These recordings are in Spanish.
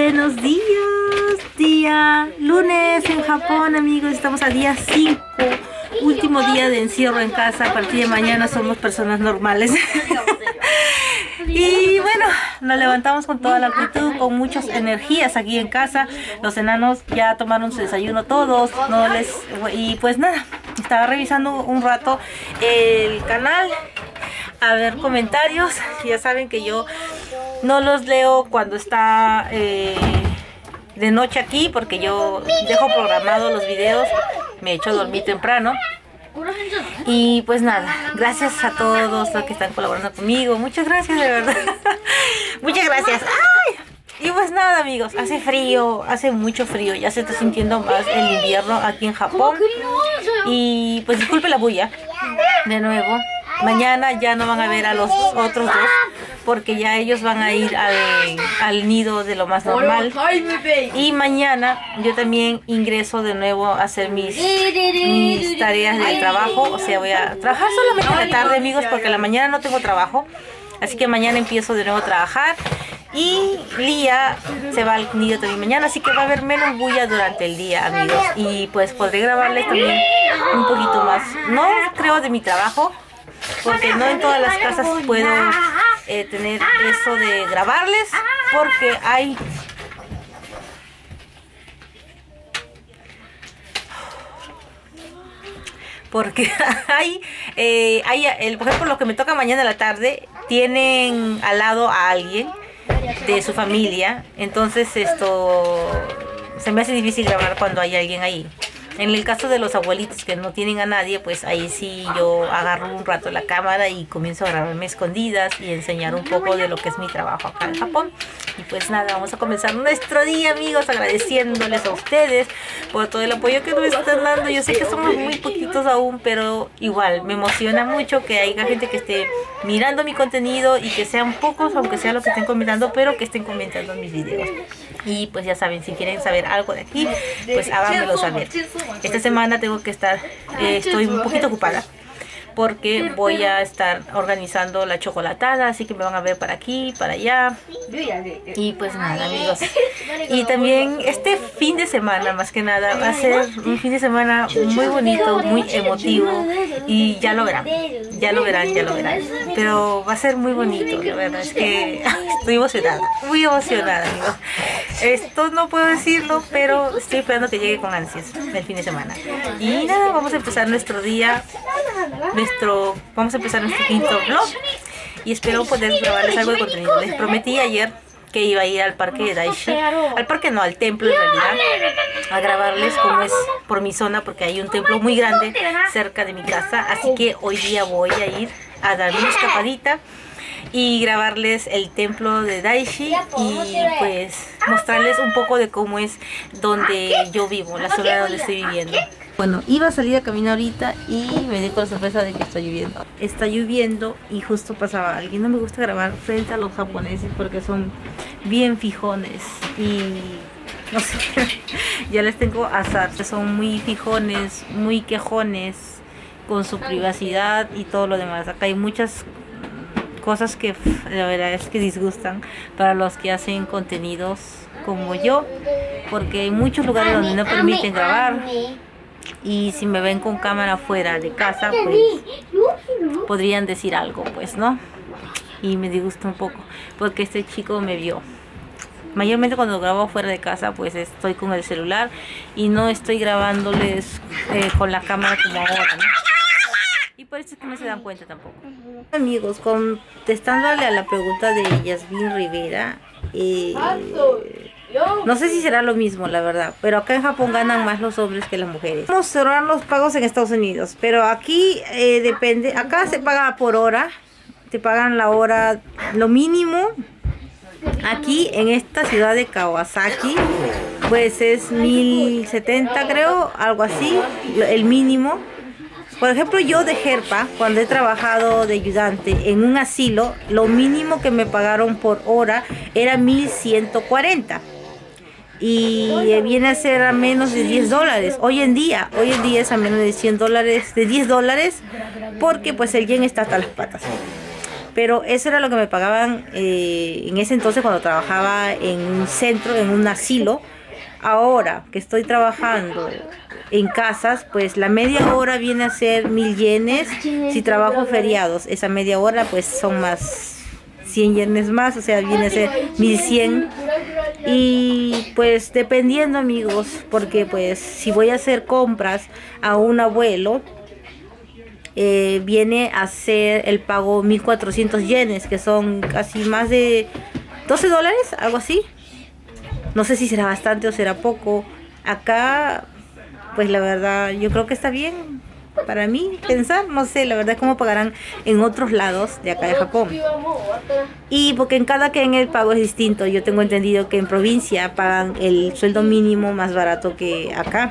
Buenos días, día lunes en Japón, amigos. Estamos a día 5, último día de encierro en casa. A partir de mañana somos personas normales. Y bueno, nos levantamos con toda la actitud, con muchas energías aquí en casa. Los enanos ya tomaron su desayuno todos, y pues nada, estaba revisando un rato el canal a ver comentarios. Ya saben que yo no los leo cuando está de noche aquí, porque yo dejo programados los videos, me echo a dormir temprano. Y pues nada, gracias a todos los que están colaborando conmigo. Muchas gracias, de verdad. Muchas gracias. ¡Ay! Y pues nada, amigos, hace frío, hace mucho frío. Ya se está sintiendo más el invierno aquí en Japón. Y pues disculpe la bulla de nuevo. Mañana ya no van a ver a los otros dos, porque ya ellos van a ir al nido de lo más normal. Y mañana yo también ingreso de nuevo a hacer mis tareas del trabajo. O sea, voy a trabajar solamente en la tarde, amigos, porque en la mañana no tengo trabajo. Así que mañana empiezo de nuevo a trabajar. Y Lía se va al nido también mañana, así que va a haber menos bulla durante el día, amigos. Y pues podré grabarles también un poquito más. No creo de mi trabajo, porque no en todas las casas puedo tener eso de grabarles, porque hay por ejemplo, los que me toca mañana a la tarde tienen al lado a alguien de su familia, entonces esto se me hace difícil grabar cuando hay alguien ahí. En el caso de los abuelitos que no tienen a nadie, pues ahí sí yo agarro un rato la cámara y comienzo a grabarme escondidas y enseñar un poco de lo que es mi trabajo acá en Japón. Y pues nada, vamos a comenzar nuestro día, amigos, agradeciéndoles a ustedes por todo el apoyo que nos están dando. Yo sé que somos muy poquitos aún, pero igual me emociona mucho que haya gente que esté mirando mi contenido y que sean pocos, aunque sea lo que estén comentando, pero que estén comentando mis videos. Y pues ya saben, si quieren saber algo de aquí, pues háganmelo saber. Esta semana tengo que estar, estoy un poquito ocupada, porque voy a estar organizando la chocolatada, así que me van a ver para aquí, para allá. Y pues nada, amigos. Y también este fin de semana, más que nada, va a ser un fin de semana muy bonito, muy emotivo. Y ya lo verán, ya lo verán, ya lo verán. Pero va a ser muy bonito, la verdad es que estoy emocionada, muy emocionada, amigos. Esto no puedo decirlo, pero estoy esperando que llegue con ansias el fin de semana. Y nada, vamos a empezar nuestro día. Vamos a empezar nuestro quinto vlog y espero poder grabarles algo de contenido. Les prometí ayer que iba a ir al parque de Daishi, al parque no, al templo en realidad, a grabarles cómo es por mi zona, porque hay un templo muy grande cerca de mi casa. Así que hoy día voy a ir a dar una escapadita y grabarles el templo de Daishi y pues mostrarles un poco de cómo es donde yo vivo, la zona donde estoy viviendo. Bueno, iba a salir a caminar ahorita y me di con la sorpresa de que está lloviendo. Está lloviendo y justo pasaba alguien. No me gusta grabar frente a los japoneses porque son bien fijones y no sé, ya les tengo azar. Son muy fijones, muy quejones con su privacidad y todo lo demás. Acá hay muchas cosas que la verdad es que disgustan para los que hacen contenidos como yo, porque hay muchos lugares donde no permiten grabar. Y si me ven con cámara fuera de casa, pues podrían decir algo, pues, ¿no? Y me disgusta un poco, porque este chico me vio. Mayormente cuando grabo fuera de casa, pues estoy con el celular y no estoy grabándoles con la cámara como ahora, ¿no? Y por eso es que no se dan cuenta tampoco. Amigos, contestándole a la pregunta de Yasmin Rivera, no sé si será lo mismo, la verdad, pero acá en Japón ganan más los hombres que las mujeres. Vamos a cerrar los pagos en Estados Unidos, pero aquí depende. Acá se paga por hora, te pagan la hora, lo mínimo. Aquí en esta ciudad de Kawasaki, pues es 1070, creo, algo así, el mínimo. Por ejemplo, yo de Jerpa, cuando he trabajado de ayudante en un asilo, lo mínimo que me pagaron por hora era 1140. Y viene a ser a menos de $10. Hoy en día es a menos de $100, de $10, porque pues el yen está hasta las patas. Pero eso era lo que me pagaban en ese entonces cuando trabajaba en un centro, en un asilo. Ahora que estoy trabajando en casas, pues la media hora viene a ser 1000 yenes. Si trabajo feriados, esa media hora pues son más 100 yenes más, o sea, viene a ser 1100. Y pues dependiendo, amigos, porque pues si voy a hacer compras a un abuelo, viene a ser el pago 1400 yenes, que son casi más de 12 dólares, algo así. No sé si será bastante o será poco. Acá, pues la verdad, yo creo que está bien para mí pensar. No sé, la verdad, cómo pagarán en otros lados de acá de Japón. Y porque en cada quien el pago es distinto. Yo tengo entendido que en provincia pagan el sueldo mínimo más barato que acá.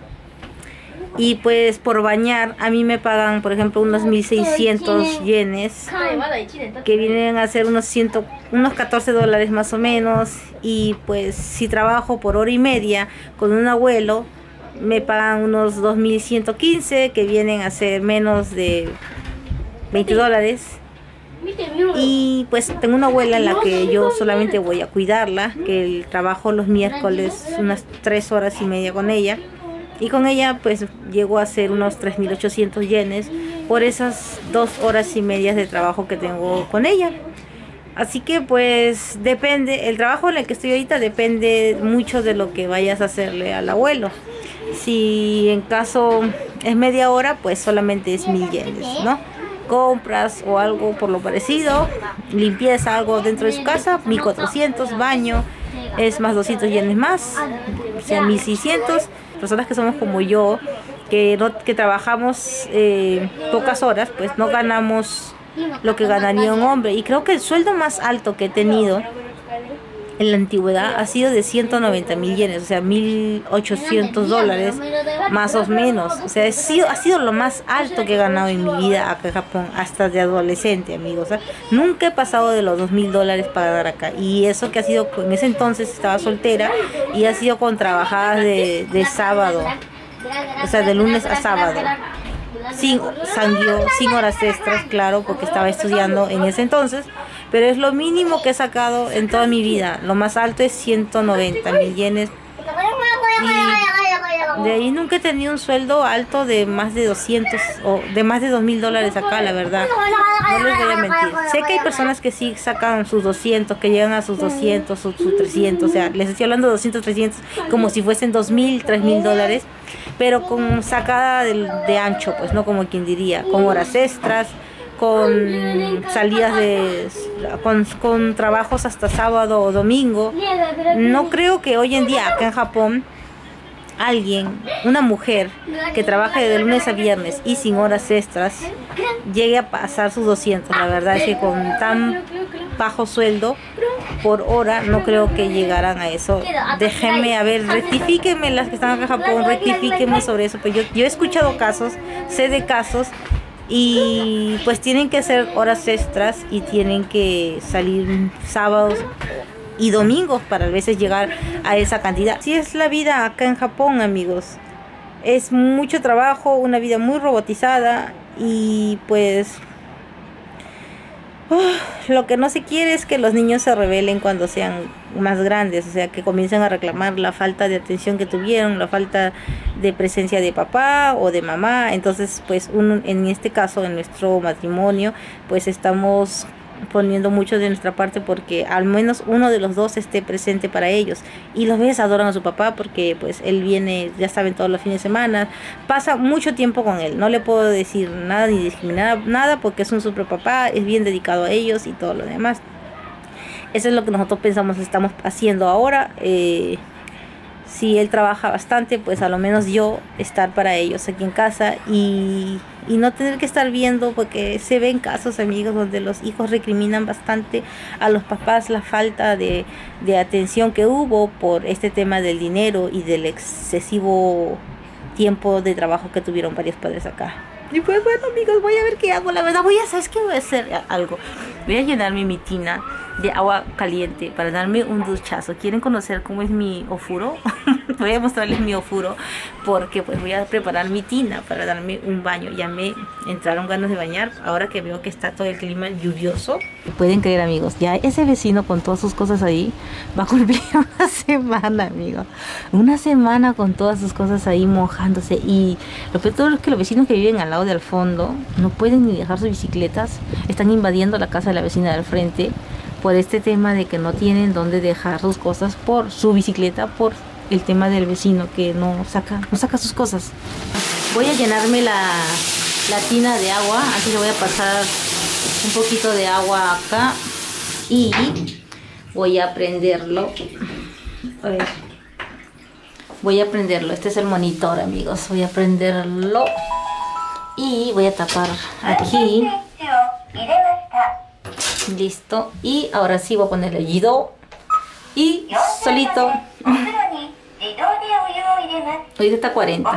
Y pues por bañar a mí me pagan, por ejemplo, unos 1600 yenes, que vienen a ser unos 14 dólares más o menos. Y pues si trabajo por hora y media con un abuelo, me pagan unos 2115, que vienen a ser menos de 20 dólares. Y pues tengo una abuela en la que yo solamente voy a cuidarla, que trabajo los miércoles unas 3 horas y media con ella. Y con ella pues llego a hacer unos 3800 yenes por esas 2 horas y media de trabajo que tengo con ella. Así que pues depende, el trabajo en el que estoy ahorita depende mucho de lo que vayas a hacerle al abuelo. Si en caso es media hora, pues solamente es 1000 yenes, ¿no? Compras o algo por lo parecido, limpieza, algo dentro de su casa, 1400, baño, es más 200 yenes más, o sea 1600. Personas que somos como yo, que trabajamos pocas horas, pues no ganamos lo que ganaría un hombre. Y creo que el sueldo más alto que he tenido en la antigüedad ha sido de 190.000 yenes, o sea 1800 dólares más o menos. O sea, ha sido lo más alto que he ganado en mi vida acá en Japón, hasta de adolescente, amigos. Nunca he pasado de los 2000 dólares para dar acá. Y eso que ha sido, en ese entonces estaba soltera y ha sido con trabajadas de sábado, o sea, de lunes a sábado. Sin horas extras, claro, porque estaba estudiando en ese entonces, pero es lo mínimo que he sacado en toda mi vida. Lo más alto es 190.000 yenes. Y de ahí nunca he tenido un sueldo alto de más de 200 o de más de 2000 dólares acá, la verdad. No les voy a mentir. Sé que hay personas que sí sacan sus 200, que llegan a sus 200, sus 300. O sea, les estoy hablando de 200, 300, como si fuesen 2000, 3000 dólares. Pero con sacada de ancho, pues, no como quien diría, con horas extras, con salidas con trabajos hasta sábado o domingo. No creo que hoy en día acá en Japón una mujer que trabaje de lunes a viernes y sin horas extras llegue a pasar sus 200. La verdad es que con tan bajo sueldo por hora no creo que llegaran a eso. Déjenme, a ver, rectifíquenme las que están acá en Japón, rectifíquenme sobre eso. Pues yo he escuchado casos, sé de casos, y pues tienen que hacer horas extras y tienen que salir sábados y domingos para a veces llegar a esa cantidad. Así es la vida acá en Japón, amigos. Es mucho trabajo, una vida muy robotizada y pues lo que no se quiere es que los niños se rebelen cuando sean más grandes, o sea, que comiencen a reclamar la falta de atención que tuvieron, la falta de presencia de papá o de mamá. Entonces, pues en este caso, en nuestro matrimonio, pues estamos poniendo mucho de nuestra parte porque al menos uno de los dos esté presente para ellos. Y los bebés adoran a su papá porque pues él viene, ya saben, todos los fines de semana, pasa mucho tiempo con él. No le puedo decir nada ni discriminar nada porque es un super papá, es bien dedicado a ellos y todo lo demás. Eso es lo que nosotros pensamos estamos haciendo ahora. Si él trabaja bastante, pues a lo menos yo estar para ellos aquí en casa y no tener que estar viendo, porque se ven casos, amigos, donde los hijos recriminan bastante a los papás la falta de atención que hubo por este tema del dinero y del excesivo tiempo de trabajo que tuvieron varios padres acá. Y pues bueno, amigos, voy a ver qué hago. La verdad, ¿sabes qué? Voy a hacer algo. Voy a llenarme mi tina de agua caliente para darme un duchazo. ¿Quieren conocer cómo es mi ofuro? Voy a mostrarles mi ofuro porque pues voy a preparar mi tina para darme un baño. Ya me entraron ganas de bañar ahora que veo que está todo el clima lluvioso. Pueden creer, amigos, ya ese vecino con todas sus cosas ahí va a cumplir una semana, amigos. Una semana con todas sus cosas ahí mojándose. Y lo peor es que los vecinos que viven al lado del fondo no pueden ni dejar sus bicicletas. Están invadiendo la casa de la vecina del frente por este tema de que no tienen dónde dejar sus cosas por su bicicleta, por el tema del vecino que no saca sus cosas. Voy a llenarme la tina de agua. Así le voy a pasar un poquito de agua acá y voy a prenderlo. A ver, voy a prenderlo. Este es el monitor, amigos. Voy a prenderlo y voy a tapar aquí. Listo. Y ahora sí voy a ponerle Yido y solito. Ahorita está 40.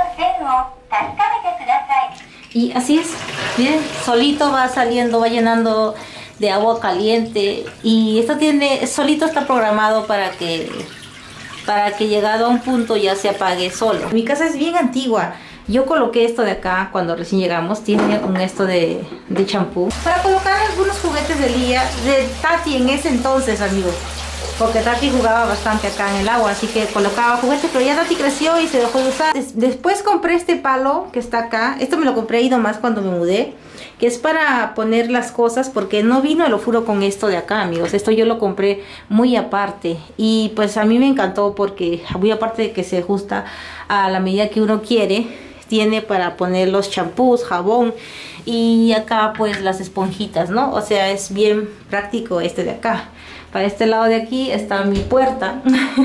Y así es. Miren, solito va saliendo, va llenando de agua caliente. Y esto solito está programado para que llegado a un punto ya se apague solo. Mi casa es bien antigua. Yo coloqué esto de acá cuando recién llegamos. Tiene esto de champú para colocar algunos juguetes de Tati en ese entonces, amigos, porque Tati jugaba bastante acá en el agua, así que colocaba juguetes, pero ya Tati creció y se dejó de usar. Después compré este palo que está acá. Esto me lo compré ahí nomás cuando me mudé, que es para poner las cosas, porque no vino el ofuro con esto de acá, amigos. Esto yo lo compré muy aparte y pues a mí me encantó porque muy aparte de que se ajusta a la medida que uno quiere. Tiene para poner los champús, jabón y acá pues las esponjitas, ¿no? O sea, es bien práctico este de acá. Para este lado de aquí está mi puerta.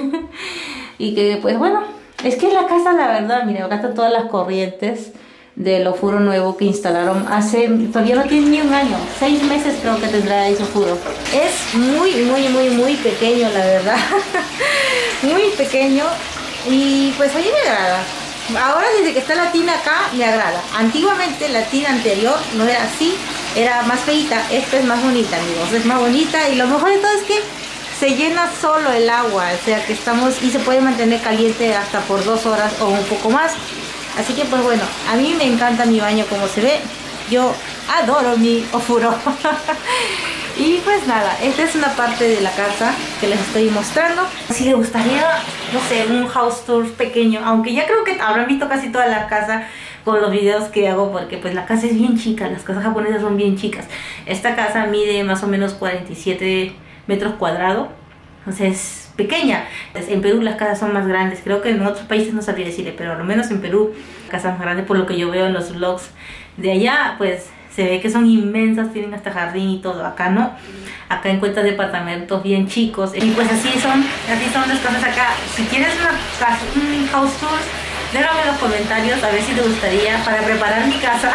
Y que pues bueno, es que la casa, la verdad, miren, acá están todas las corrientes del ofuro nuevo que instalaron todavía no tiene ni un año, 6 meses creo que tendrá ese ofuro. Es muy pequeño, la verdad. Muy pequeño y pues a mí me agrada. Ahora desde que está la tina acá me agrada. Antiguamente la tina anterior no era así, era más feita. Esta es más bonita, amigos, es más bonita y lo mejor de todo es que se llena solo el agua, o sea que y se puede mantener caliente hasta por 2 horas o un poco más. Así que pues bueno, a mí me encanta mi baño como se ve. Yo adoro mi ofuro. Y pues nada, esta es una parte de la casa que les estoy mostrando. Si les gustaría, no sé, un house tour pequeño, aunque ya creo que habrán visto casi toda la casa con los videos que hago, porque pues la casa es bien chica, las casas japonesas son bien chicas. Esta casa mide más o menos 47 metros cuadrados, entonces es pequeña. En Perú las casas son más grandes, creo que en otros países no sabría decirle, pero al menos en Perú casas más grandes, por lo que yo veo en los vlogs de allá, pues se ve que son inmensas, tienen hasta jardín y todo. Acá no, acá encuentras departamentos bien chicos y pues así son las casas acá. Si tienes un house tour, déjame en los comentarios a ver si te gustaría para preparar mi casa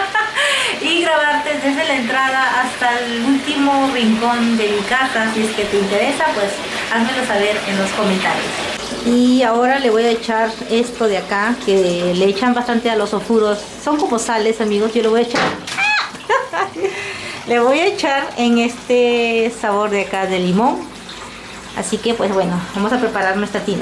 y grabarte desde la entrada hasta el último rincón de mi casa. Si es que te interesa, pues házmelo saber en los comentarios. Y ahora le voy a echar esto de acá, que le echan bastante a los ofuros. Son como sales, amigos. Yo le voy a echar le voy a echar en este sabor de acá de limón. Así que pues bueno, vamos a preparar nuestra tina.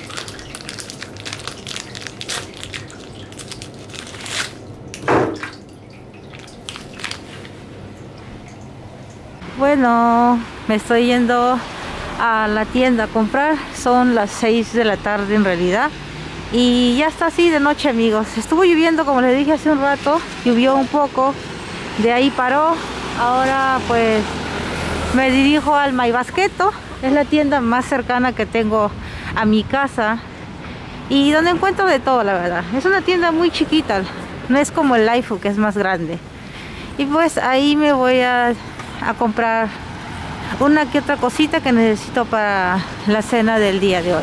Bueno, me estoy yendo a la tienda a comprar. Son las 6 de la tarde en realidad. Y ya está así de noche, amigos. Estuvo lloviendo, como les dije hace un rato. Llovió un poco. De ahí paró. Ahora pues me dirijo al Maibasqueto. Es la tienda más cercana que tengo a mi casa. Y donde encuentro de todo, la verdad. Es una tienda muy chiquita. No es como el Laifu, que es más grande. Y pues ahí me voy a comprar una que otra cosita que necesito para la cena del día de hoy.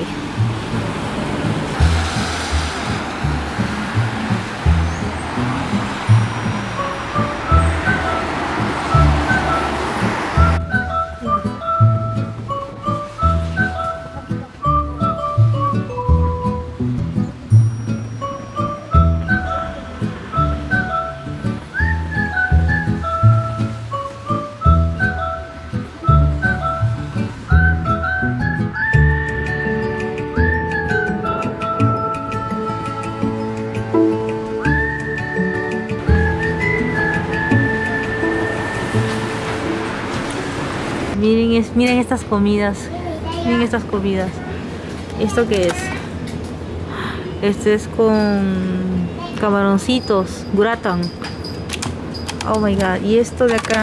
Miren estas comidas. Miren estas comidas. ¿Esto qué es? Este es con camaroncitos, gratin. Oh my god. Y esto de acá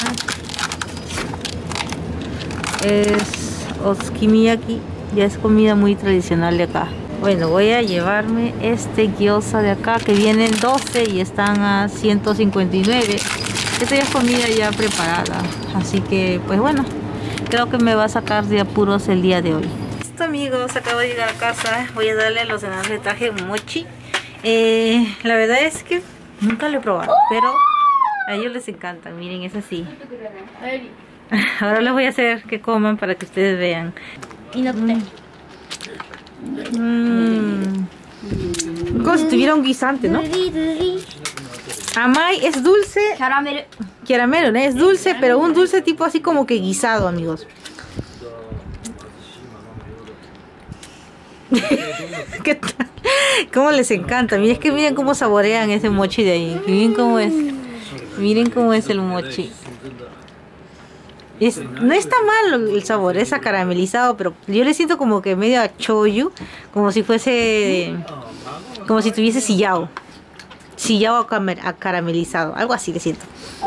es otsukimiyaki. Ya es comida muy tradicional de acá. Bueno, voy a llevarme este gyoza de acá, que vienen 12 y están a 159. Esta ya es comida ya preparada, así que pues bueno, creo que me va a sacar de apuros el día de hoy. Listo amigos, acabo de llegar a casa. Voy a darle a los demás, le traje mochi. La verdad es que nunca lo he probado, pero a ellos les encanta. Miren, es así. Ahora les voy a hacer que coman para que ustedes vean. Como si tuviera un guisante, ¿no? Amai es dulce. Caramelo, ¿no? Es dulce, pero un dulce tipo así como que guisado, amigos. ¿Qué tal? ¿Cómo les encanta? Miren, es que miren cómo saborean ese mochi de ahí. Miren cómo es. Miren cómo es el mochi. No está mal el sabor, es acaramelizado, pero yo le siento como que medio a shoyu, como si fuese, como si tuviese sillao acaramelizado, algo así le siento.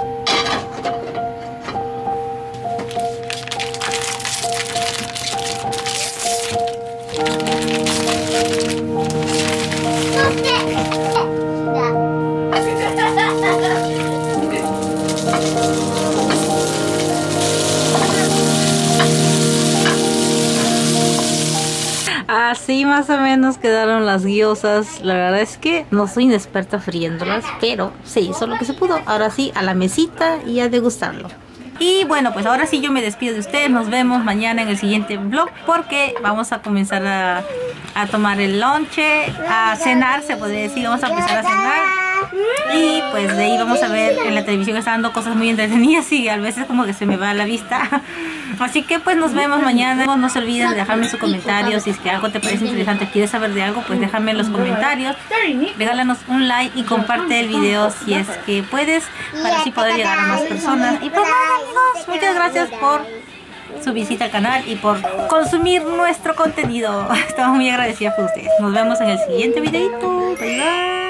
Así más o menos quedaron las gyozas. La verdad es que no soy inexperta friéndolas, pero se hizo lo que se pudo. Ahora sí, a la mesita y a degustarlo. Y bueno, pues ahora sí yo me despido de ustedes. Nos vemos mañana en el siguiente vlog, porque vamos a comenzar a tomar el lonche, a cenar, se podría decir. Vamos a empezar a cenar. Y pues de ahí vamos a ver, en la televisión está dando cosas muy entretenidas y a veces como que se me va la vista. Así que pues nos vemos mañana. No se olviden de dejarme su comentario. Si es que algo te parece interesante, quieres saber de algo, pues déjame en los comentarios. Regálanos un like y comparte el video si es que puedes, para así poder llegar a más personas. Y pues nada amigos, muchas gracias por su visita al canal y por consumir nuestro contenido. Estamos muy agradecidas por ustedes. Nos vemos en el siguiente videito. Bye bye.